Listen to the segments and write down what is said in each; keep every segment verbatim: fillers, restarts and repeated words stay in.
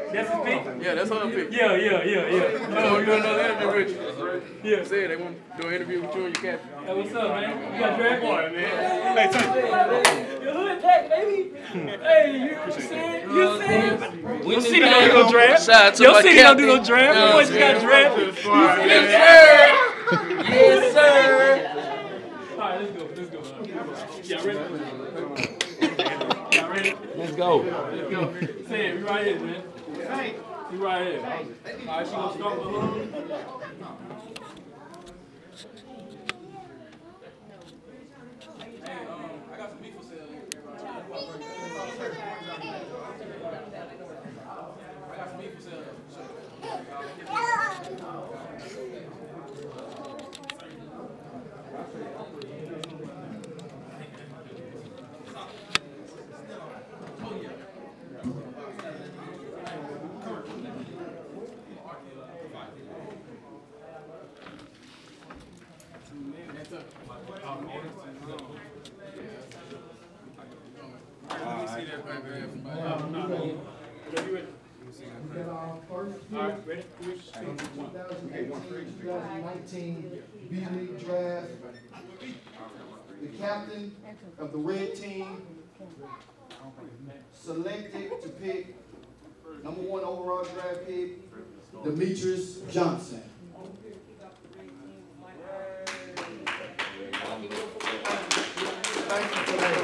That's his pick? Yeah, that's her pick. Yeah, yeah, yeah, yeah. No, you want another interview with you? Yeah. Say they want to do an interview with you and your captain. Hey, what's up, man? You got draft boy, man. Hey, turn. Your hood pack, baby. Hey, you saying? You saying? Your city don't do no draft. Shout out to Your my city don't do no captain. draft. Your boys got drafted. Yes, sir. Yes, sir. All right, let's go. Let's go. Y'all ready? Y'all ready? Let's go. Let's go. Say it. We right here, man. We right here. All right, she gonna start with her. twenty nineteen B Leauge draft. The captain of the red team selected to pick number one overall draft pick, Demetrius Johnson. Thank you for that.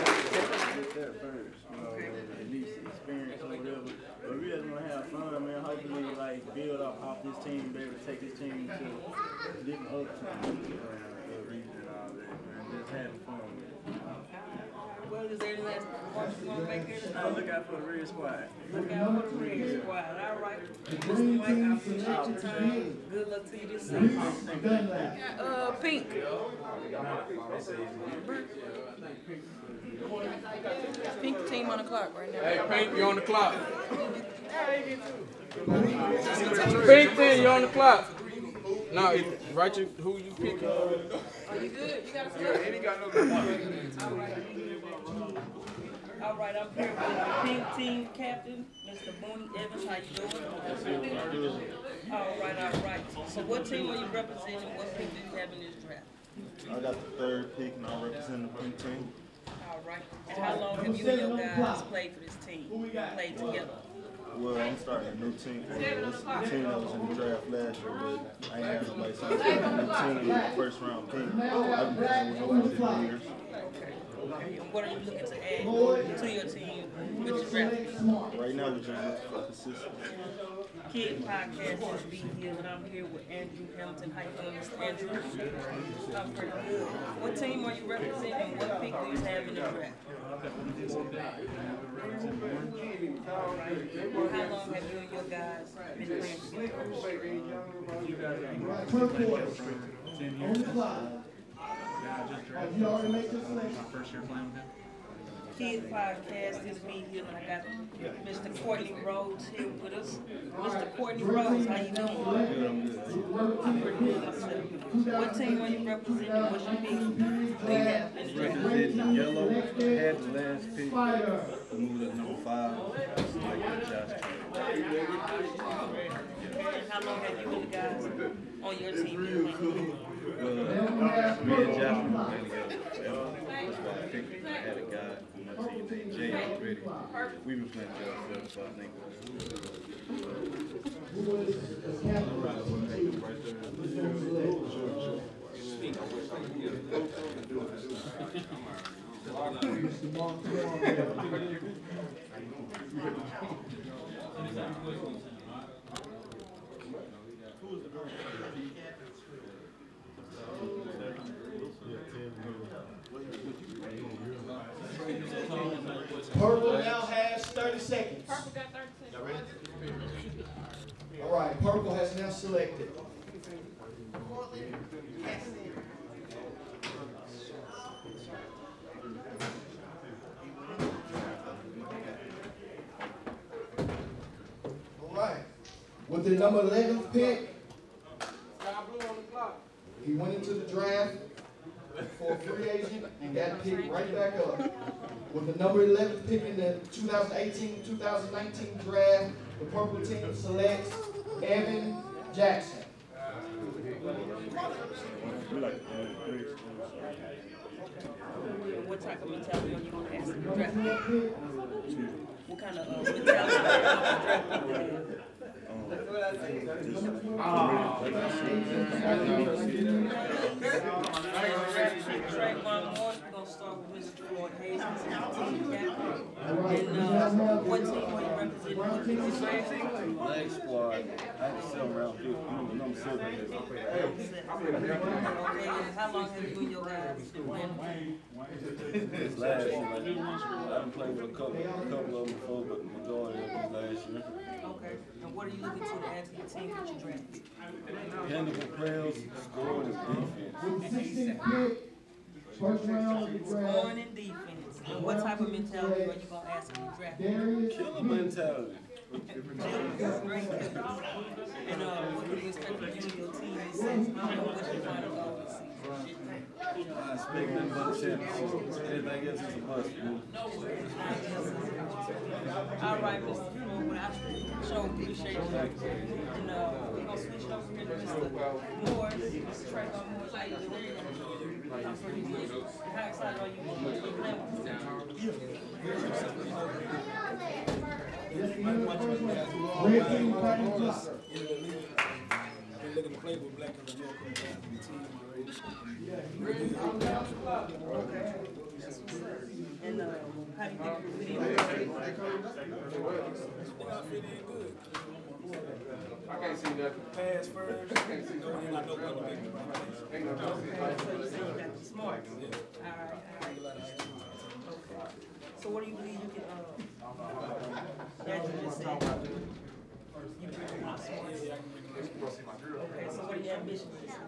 But we just want to have fun, man. Hopefully, like, build up off this team, be able to take this team to different other teams, uh, region and all that, man. Just having fun with it. Well, is there any last remarks you want to make here? Oh, look out for the Red Squad. Look out for the Red Squad. All right. Mister White, I appreciate your time. Good luck to you this season. Uh, Pink. Pink team on the clock right now. Hey, Pink, you on the clock. Pink thing, you on the clock. No, it, write you who you pick. Are you good? You got a select? He got no All right, I'm here with the Pink team captain, Mister Booney Evans. How you doing? All right, all right. So what team are you representing? What pick do you have in this draft? I got the third pick, and I represent the pink team. All right. And how long have you and your guys played for this team? Played together? Well, I'm starting a new team. This is the team that was in the draft last year, but I ain't had nobody, so I'm starting a new team, first round pick. I've been playing with over fifty years. Okay. Okay. And what are you looking to add to your team with your draft? Right now, we're just looking for consistency. Kid Podcast is B here, and I'm here with Andrew Hamilton. How you doing, Mister Andrew? I'm pretty good. What team are you representing? What pick do you have in the draft? All right. How long have you and your guys been playing together? On the clock. Have you already made your selection? Kid Podcast is B here, and I got Mister Courtney Rhodes here with us. Mister Courtney Rhodes, how you doing? I'm pretty good myself. What team are you representing? What's your pick? Do you have in the draft? Representing yellow, had the last pick, moved up number five, like Josh. And how long have you and the guys on your team been playing? Well, me and Josh been playing together forever. That's why I picked him. I had a guy on my team named Jay already. We've been playing together forever, so I think Purple now has thirty seconds. Purple got thirty seconds. Y'all ready? All right, Purple has now selected. All right, with the number eleventh pick, he went into the draft for a free agent and got picked right back up. With the number eleventh pick in the two thousand eighteen two thousand nineteen draft, the purple team selects Evan Jackson. What type of mentality are you going to ask them to draft pick? What kind of uh, mentality are you going to draft pick to have? Trayvon Morris, we're going to start with Mister Floyd Hayes, he's team captain. And uh, what team are you representing? What team is your Leg squad. I had to sit around fifty. Number seven. Okay, and how long have you and your guys been playing? This last year, like, I haven't played with a couple, a couple of them before, but the majority of them was last year. Okay, and what are you looking to to add to your team that you drafted? Handable players, scoring, and defense. First round of the draft. Scoring and defense. And what type of mentality are you going to ask them to draft? Killer mentality. Great killer. And uh, what do you expect from you and your team this season? I don't know what your final goal this season. I expect nothing but a championship. Anything else is a bust. All right, Mister Floyd, well, I sure appreciate you. And uh, we're going to switch it over here to Mister Morris. Mister Trayvon Morris, how you doing? I'm pretty good. How excited are you to be playing with this team? Red team Packers block. Been looking to play with Black and the North Carolina team. Okay. And uh, how do you think you fit in with the team? I fit in good. I can't see that. Pass first. I can't see that. And I know when to make the right place. Okay, so you say you got the smarts. All right, all right. Okay. So what do you believe you can, uh, as you just said, you bring a lot of smarts. Okay, so what are your ambitions this season?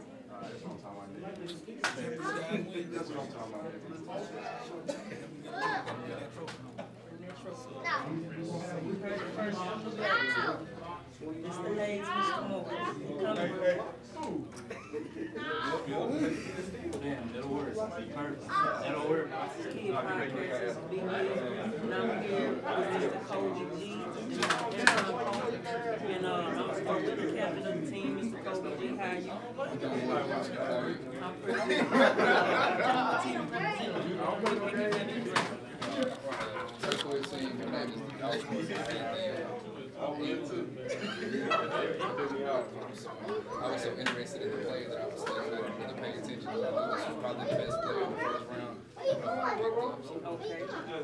You heard it first from the back. Mister Hayes, Mister Morris, coming. Damn, that'll work. That'll work. Kid podcast is B Leauge, and I'm here with Mister Kobe G, and and uh, I'm supposed to be the captain of the team, Mister Kobe G. How are you? I'm pretty good. Uh, team representative. What pick you have in the draft? First one team, my name is Leauge. I was so interested in the player that I was still not really paying attention to. I knew this was probably the best player in the first round. I picked up, so. Okay.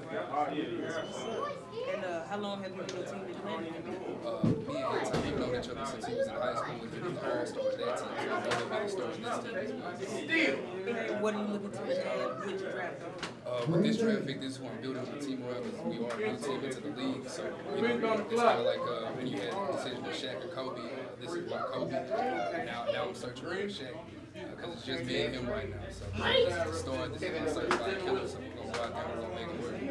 And uh, how long have you and your team been playing together? Uh, me and him, we've known each other since he was in high school. We've been the all-star of that team, so I know they've been a star in this team as well. And what are you looking to add with your draft? Uh, with this draft pick, this is what I'm building my team around because we are a new team into the league. So, you know, it's kind of like uh, when you had the decision with Shaq or Kobe. Uh, this is why Kobe. Uh, now, now I'm searching for Shaq because uh, it's just me and him right now. So, this is the start. This is my certified killer. So, we're going to go out there and we're going to make it work.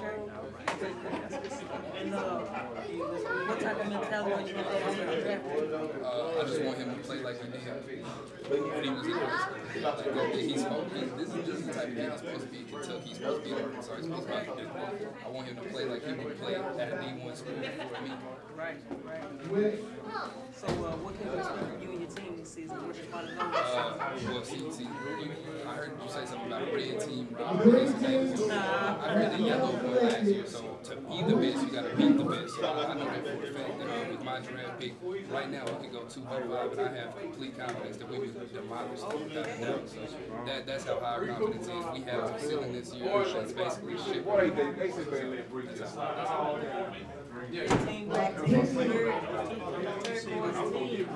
And uh, what type of mentality are you going to ask for the draft? Uh, I just want him to play like he did when he was in high school. Like that, he's supposed to be, this is just the type of kid he's supposed to be in Kentucky. He's supposed to be in Arkansas. He's supposed to be in I want him to play like he would play at a D one school before me. Right, right. So uh, what can we expect from you and your team this season? What's your final goal? Uh, well, see, see, you, I heard you say something about a red team. Nah. I heard the yellow one last year, so to be the best, you got to beat the best. So I know that for a fact that uh, with my draft pick, right now we can go two by five, and I have complete confidence that we will demolish them without a doubt. So that, that's how high our confidence is. We have a ceiling this year that's basically shit. That's how, that's how Team black, team clear, turquoise team.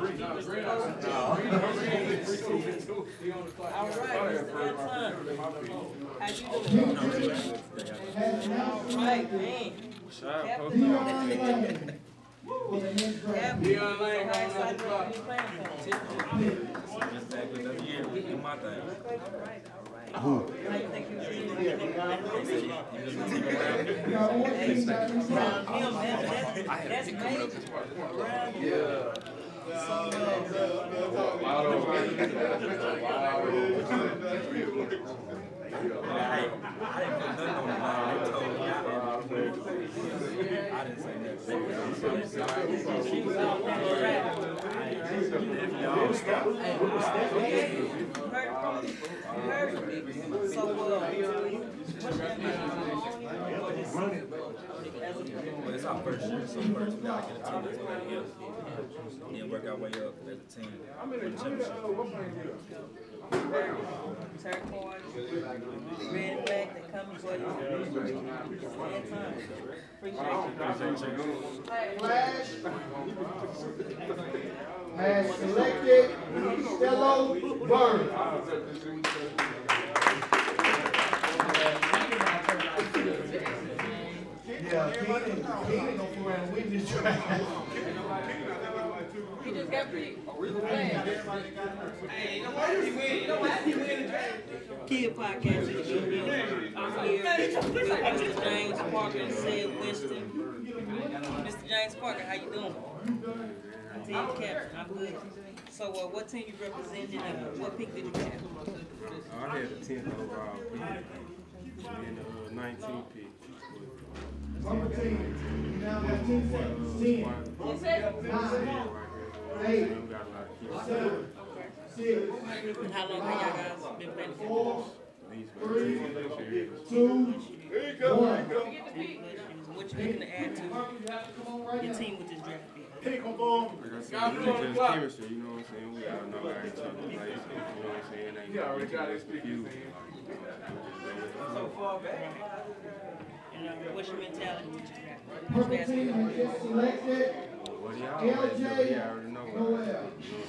All right, Mister Anton. How you doing? All right, man. Captain. Captain. How excited are you playing for? Just back with another year, we do my thing. All right, all right. How you think you're feeling? Around him, that's, that's major. Around him. So, uh, I didn't put nothing on the line. They told me I didn't say nothing. She was out on the track. So, uh, what's that mean? Well, it's our first year, so first we gotta get a team that's playing together. Then work our way up as a team. Win the championship. Turquoise, red and black, they coming for you. Stand time. Appreciate you. Flash has selected Stello Bird. Yeah, Keenan, Keenan gonna come around and win this draft. He just got picked. Hey, you know why he win? You know why he win the draft? Kid Podcast is here. I'm here with Mister James Parker and Sid Winston. Mister James Parker, how you doing? I'm team captain. I'm good. So, uh, what team you represented and what pick did you have? I had the tenth overall pick and the nineteenth pick. Number ten, you now got ten seconds. Ten, What's that? nine, eight, seven, six, And how long have y'all guys been playing together? four, three, two, one. What you looking to add to your team with this draft pick? Like I said, it's just chemistry, you know what I'm saying? We all know how each other plays, you know what I'm saying? Ain't got each other's confused. So far back. And uh, what's your mentality with your draft? Purple team has just selected Well, he always do, he already know Noel. what.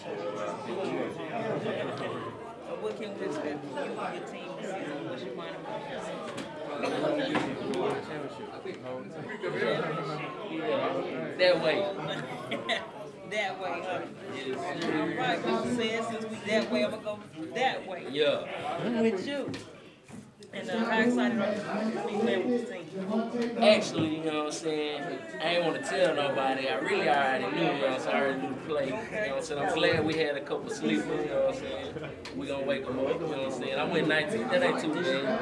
Uh, what can we expect from you and your team this season? What's your mind about this season? That way. That way, huh? All right, Mister Said, since we that way, I'm gonna go that way. Yeah. I'm with you. And uh, how excited are you to be playing with this team? Actually, you know what I'm saying? I ain't want to tell nobody. I really already knew, you know what I'm saying? I already knew the play. You know what I'm saying? I'm glad we had a couple sleepers, you know what I'm saying? We gonna wake them up, you know what I'm saying? I went nineteen, that ain't too bad.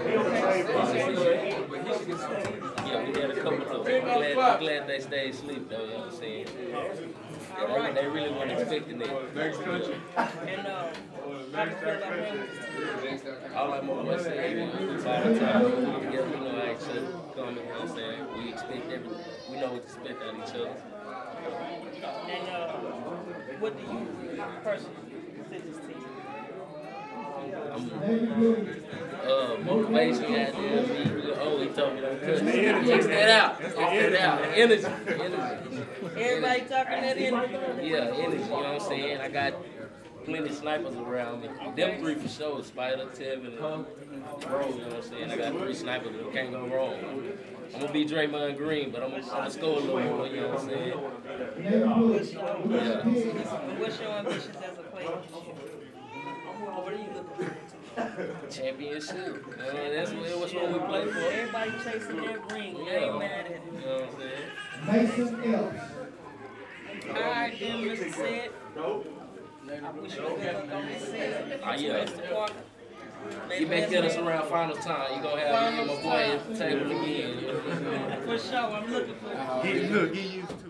Yeah, we had a couple of them. I'm glad, I'm glad they stayed asleep, though, you know what I'm saying? Yeah, they, they really weren't expecting it. And uh, how do you feel about playing with this team? All like my boy said, you know, all the time, we come together, we know how each other coming, you know what I'm saying? We expect every, we know what to expect out of each other. And uh, what do you personally consider this team? I'm, uh, motivation out there, me, oh, he told me don't cut. X that out, off that out, energy, energy. Everybody talking that energy. Yeah, energy, you know what I'm saying? I got plenty of snipers around me. Them three for sure, Spider, Tevin, and Bro, you know what I'm saying? I got three snipers that can't go wrong. I'm gonna be Draymond Green, but I'm, I'm gonna score a little more, you know what I'm saying? Yeah. What's your ambitions as a player? What are you looking for? Championship. Uh, that's what, that's what we play for. Everybody chasing that ring. Yeah. I ain't mad at it. You know what I'm saying? Mason Epps. All right, then, Mister Said. I wish you good luck on this season. Ah, yeah. Mister Parker. You may get us around final time. You gonna have me and my boy at the table again. For sure, I'm looking for it. Get, look, get used to it.